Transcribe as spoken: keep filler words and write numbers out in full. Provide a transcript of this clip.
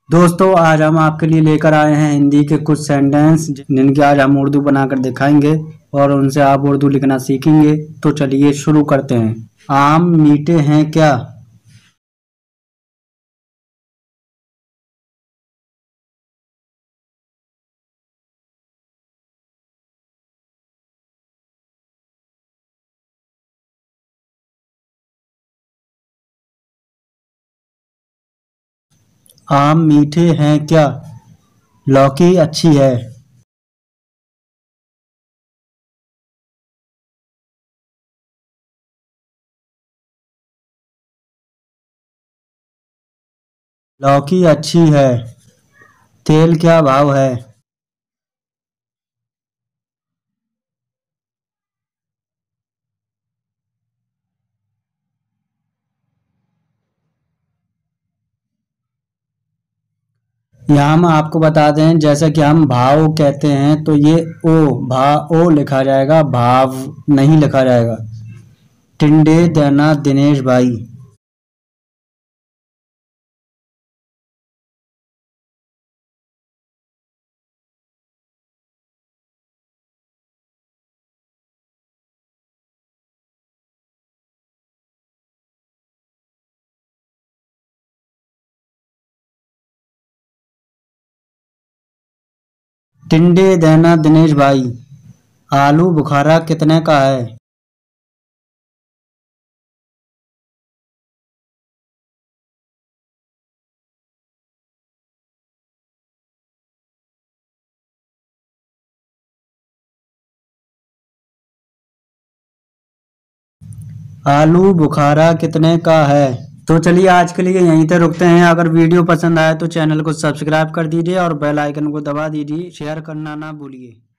दोस्तों आज हम आपके लिए लेकर आए हैं हिंदी के कुछ सेंटेंस जिनके आज हम उर्दू बनाकर दिखाएंगे और उनसे आप उर्दू लिखना सीखेंगे। तो चलिए शुरू करते हैं। आम मीठे हैं क्या? आम मीठे हैं क्या? लौकी अच्छी है। लौकी अच्छी है। तेल क्या भाव है? यहाँ हम आपको बता दें, जैसा कि हम भाव कहते हैं तो ये ओ भा ओ लिखा जाएगा, भाव नहीं लिखा जाएगा। टिंडे देना दिनेश भाई। टिंडे देना दिनेश भाई। आलू बुखारा कितने का है? आलू बुखारा कितने का है? तो चलिए आज के लिए यहीं तक रुकते हैं। अगर वीडियो पसंद आए तो चैनल को सब्सक्राइब कर दीजिए और बेल आइकन को दबा दीजिए। शेयर करना ना भूलिए।